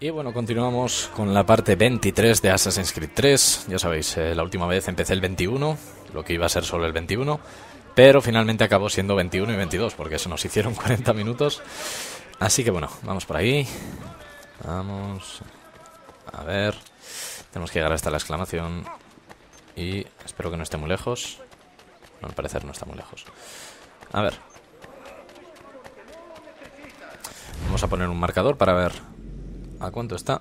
Y bueno, continuamos con la parte 23 de Assassin's Creed 3. Ya sabéis, la última vez empecé el 21, lo que iba a ser solo el 21, pero finalmente acabó siendo 21 y 22, porque se nos hicieron 40 minutos. Así que bueno, vamos por ahí. Vamos. A ver. Tenemos que llegar hasta la exclamación. Y espero que no esté muy lejos. No, al parecer no está muy lejos. A ver. Vamos a poner un marcador para ver a cuánto está.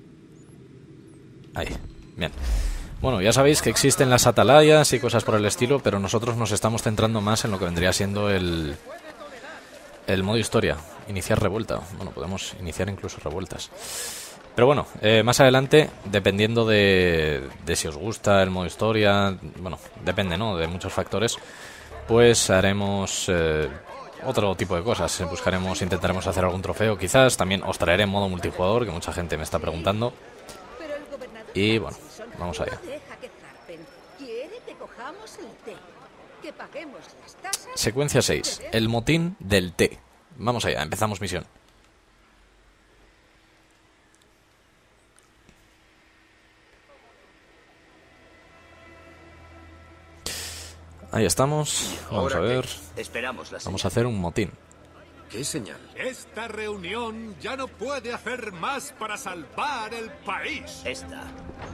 Ahí, bien. Bueno, ya sabéis que existen las atalayas y cosas por el estilo, pero nosotros nos estamos centrando más en lo que vendría siendo el modo historia. Iniciar revuelta. Bueno, podemos iniciar incluso revueltas. Pero bueno, más adelante, dependiendo de si os gusta el modo historia, bueno, depende, ¿no?, de muchos factores, pues haremos otro tipo de cosas. Intentaremos hacer algún trofeo, quizás. También os traeré modo multijugador, que mucha gente me está preguntando. Y bueno, vamos allá. Secuencia 6, el motín del té. Vamos allá, empezamos misión. Ahí estamos, vamos a ver. Vamos a hacer un motín. ¿Qué señal? Esta reunión ya no puede hacer más para salvar el país. Esta.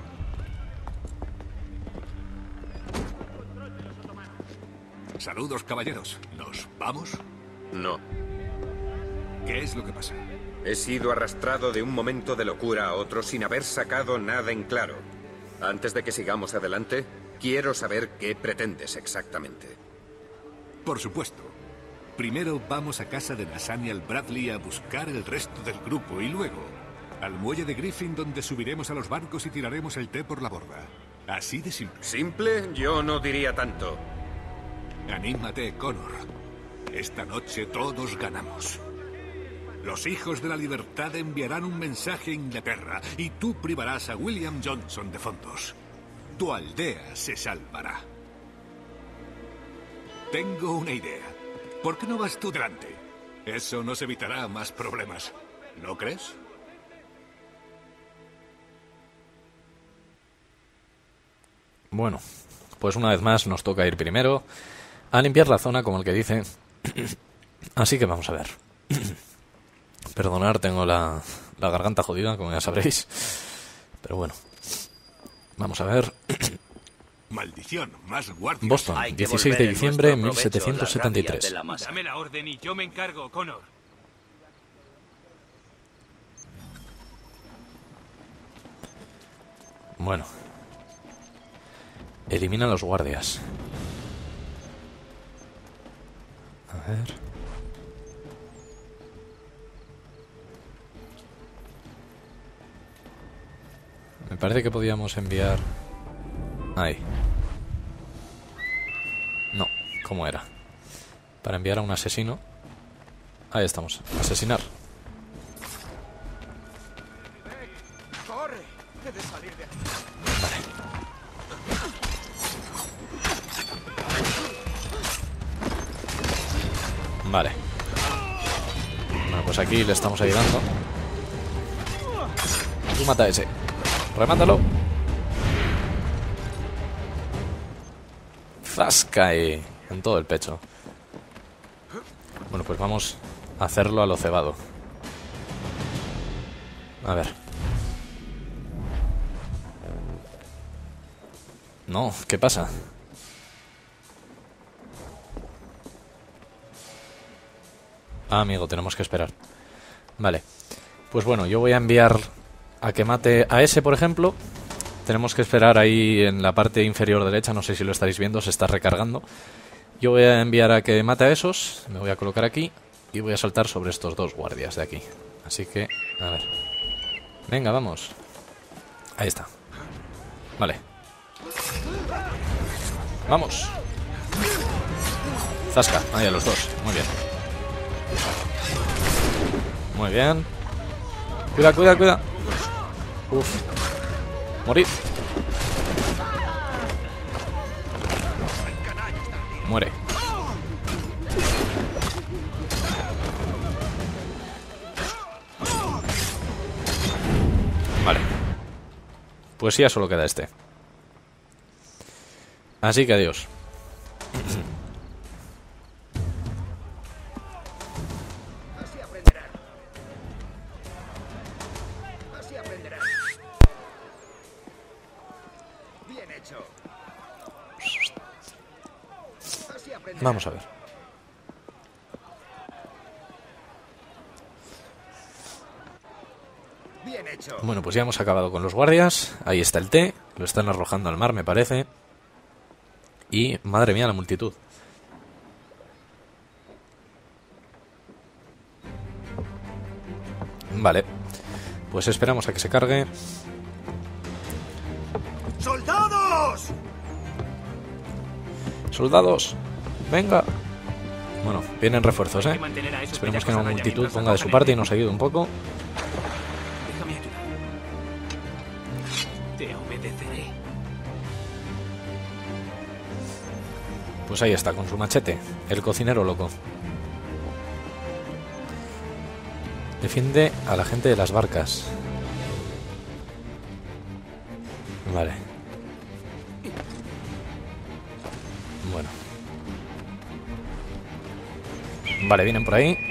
Saludos, caballeros. ¿Nos vamos? No. ¿Qué es lo que pasa? He sido arrastrado de un momento de locura a otro sin haber sacado nada en claro. Antes de que sigamos adelante, quiero saber qué pretendes exactamente. Por supuesto. Primero vamos a casa de Nathaniel Bradley a buscar el resto del grupo y luego al muelle de Griffin, donde subiremos a los barcos y tiraremos el té por la borda. Así de simple. ¿Simple? Yo no diría tanto. Anímate, Connor. Esta noche todos ganamos. Los hijos de la libertad enviarán un mensaje a Inglaterra y tú privarás a William Johnson de fondos. Tu aldea se salvará. Tengo una idea. ¿Por qué no vas tú delante? Eso nos evitará más problemas. ¿No crees? Bueno, pues una vez más nos toca ir primero a limpiar la zona, como el que dice. Así que vamos a ver. Perdonad, tengo la garganta jodida, como ya sabréis. Pero bueno, vamos a ver. Maldición, más guardias. Boston, 16 de diciembre de 1773. Dame la orden y yo me encargo, Connor. Bueno. Elimina a los guardias. A ver. Me parece que podíamos enviar... Ahí. No, ¿cómo era? Para enviar a un asesino. Ahí estamos, asesinar. Vale. Bueno, pues aquí le estamos ayudando. Tú mata a ese. Remátalo. Zasca en todo el pecho. Bueno, pues vamos a hacerlo a lo cebado. A ver. No, ¿qué pasa? Ah, amigo, tenemos que esperar. Vale. Pues bueno, yo voy a enviar a que mate a ese, por ejemplo. Tenemos que esperar ahí en la parte inferior derecha. No sé si lo estaréis viendo, se está recargando. Yo voy a enviar a que mate a esos. Me voy a colocar aquí y voy a saltar sobre estos dos guardias de aquí. Así que, a ver. Venga, vamos. Ahí está. Vale. Vamos. Zasca, ahí a los dos. Muy bien. Muy bien. Cuida, cuida, cuida. Uf. Morir. Muere. Vale. Pues ya solo queda este. Así que adiós. Así aprenderán. Así aprenderán. Bien hecho. Así aprenderán. Vamos a ver. Bien hecho. Bueno, pues ya hemos acabado con los guardias. Ahí está el té. Lo están arrojando al mar, me parece. Y, madre mía, la multitud. Vale. Pues esperamos a que se cargue. ¡Soldados! ¡Soldados! ¡Venga! Bueno, vienen refuerzos, Hay que ¿eh? mantener a esos Esperemos que bellacos la a raya multitud mientras ponga de su acogen parte y el nos ayude un poco. Déjame ayudar. Te obedeceré. Pues ahí está, con su machete. El cocinero loco. Defiende a la gente de las barcas. Vale. Bueno. Vale, vienen por ahí.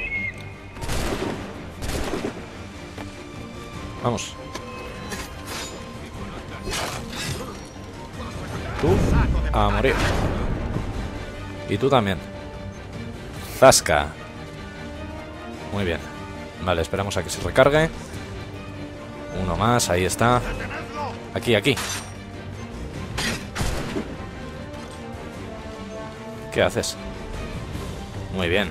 Vamos. Tú a morir. Y tú también. Zasca. Muy bien. Vale, esperamos a que se recargue. Uno más, ahí está. Aquí, aquí. ¿Qué haces? Muy bien.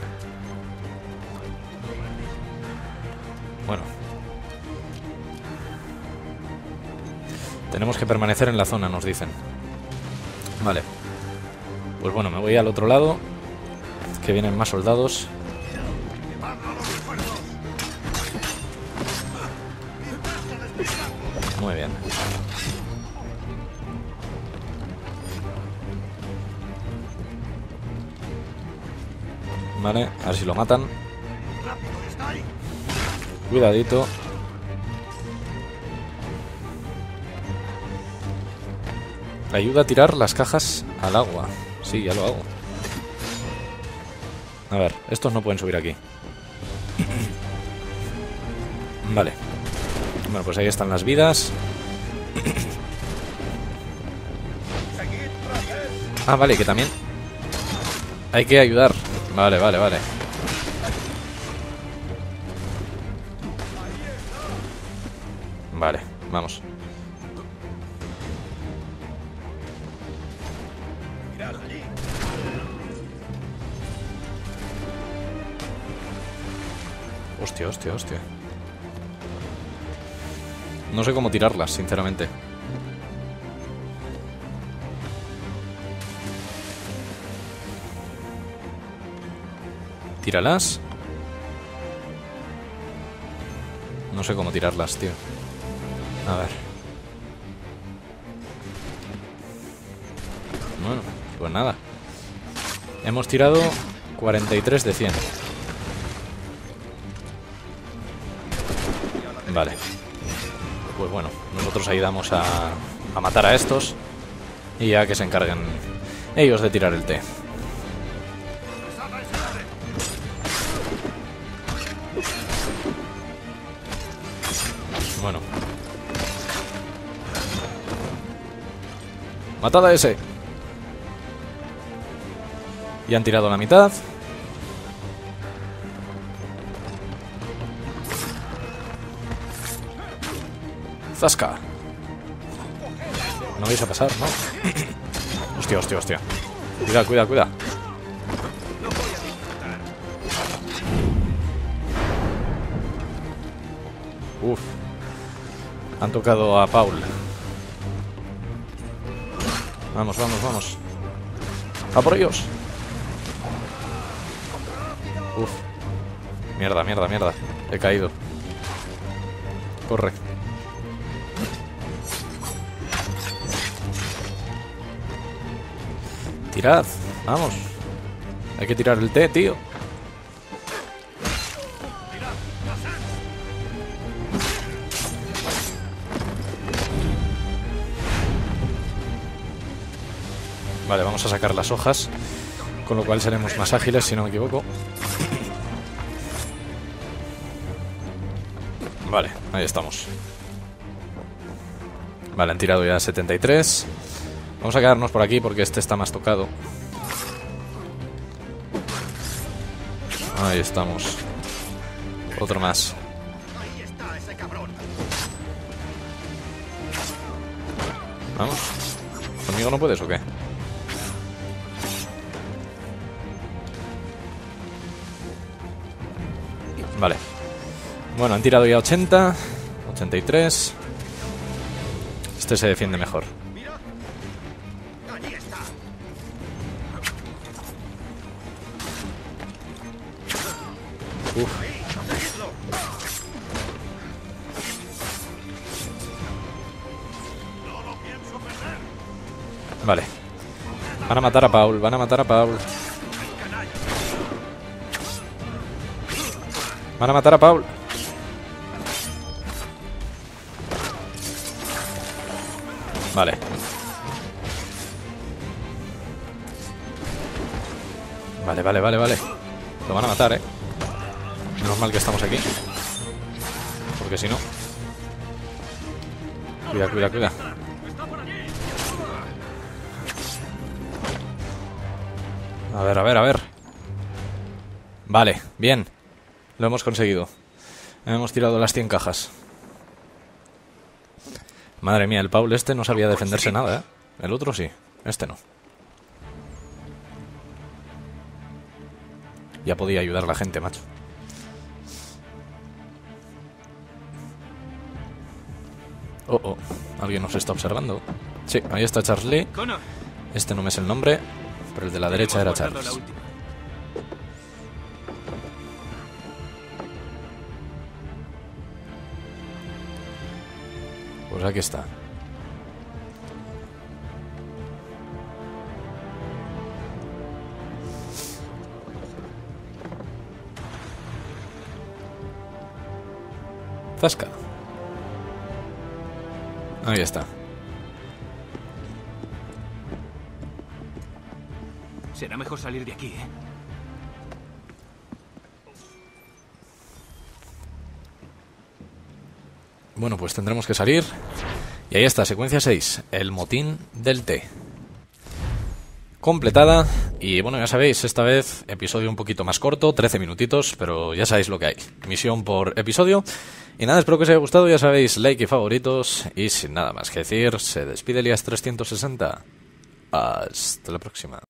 Bueno. Tenemos que permanecer en la zona, nos dicen. Vale. Pues bueno, me voy al otro lado, que vienen más soldados. Muy bien. Vale, a ver si lo matan. Cuidadito. Ayuda a tirar las cajas al agua. Sí, ya lo hago. A ver, estos no pueden subir aquí. Vale. Bueno, pues ahí están las vidas. Ah, vale, que también hay que ayudar. Vale, vale, vale. Vale, vamos. Hostia, hostia, hostia. No sé cómo tirarlas, sinceramente. Tíralas. No sé cómo tirarlas, tío. A ver. Bueno, pues nada. Hemos tirado 43 de 100. Vale. Pues bueno, nosotros ayudamos a matar a estos. Y ya que se encarguen ellos de tirar el té. Bueno. Matad a ese. Y han tirado la mitad. Zasca. No vais a pasar, ¿no? Hostia, hostia, hostia. Cuidado, cuidado, cuidado. Uf. Han tocado a Paul. Vamos, vamos, vamos. ¡A por ellos! Uf. Mierda, mierda, mierda. He caído. Corre. Tirad. Vamos. Hay que tirar el té, tío. Vale, vamos a sacar las hojas, con lo cual seremos más ágiles, si no me equivoco. Vale, ahí estamos. Vale, han tirado ya 73. Vamos a quedarnos por aquí porque este está más tocado. Ahí estamos. Otro más. Ahí está ese cabrón. Vamos. ¿Conmigo no puedes o qué? Vale. Bueno, han tirado ya 80. 83. Este se defiende mejor. Allí está. Uf. Seguidlo. Vale. Van a matar a Paul, van a matar a Paul. Van a matar a Paul. Vale. Vale. Lo van a matar, ¿eh? Menos mal que estamos aquí. Porque si no... Cuida. A ver. Vale, bien. Lo hemos conseguido. Hemos tirado las 100 cajas. Madre mía, el Paul este no sabía defenderse nada, ¿eh? El otro sí, este no. Ya podía ayudar a la gente, macho. Oh, alguien nos está observando. Sí, ahí está Charlie. Connor, Este no me es el nombre, pero el de la derecha era hemos guardado la Charles. última. Pues aquí está. Zasca. Ahí está. Será mejor salir de aquí, ¿eh? Bueno, pues tendremos que salir. Y ahí está, secuencia 6. El motín del té. Completada. Y bueno, ya sabéis, esta vez episodio un poquito más corto, 13 minutitos, pero ya sabéis lo que hay. Misión por episodio. Y nada, espero que os haya gustado, ya sabéis, like y favoritos. Y sin nada más que decir, se despide Elías 360. Hasta la próxima.